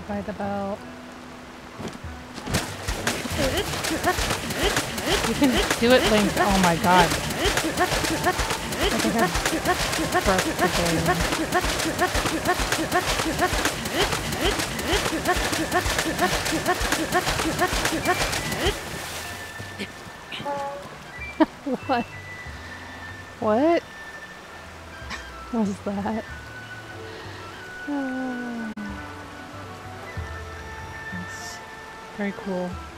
by the belt. You can do it, Link. Oh my god. I think I broke the game. What? What was that? That's very cool.